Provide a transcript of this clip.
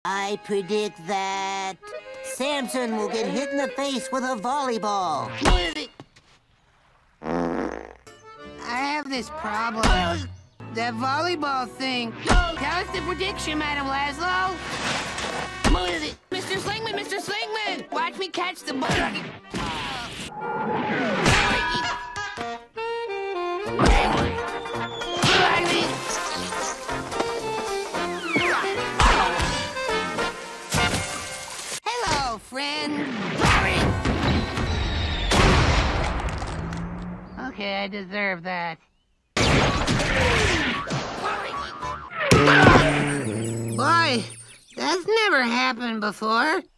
I predict that Samson will get hit in the face with a volleyball. I have this problem. That volleyball thing. Tell us the prediction, Madam Lazlo. Mr. Slingman, Mr. Slingman! Watch me catch the ball. Hello, friend. Okay, I deserve that. Boy, that's never happened before.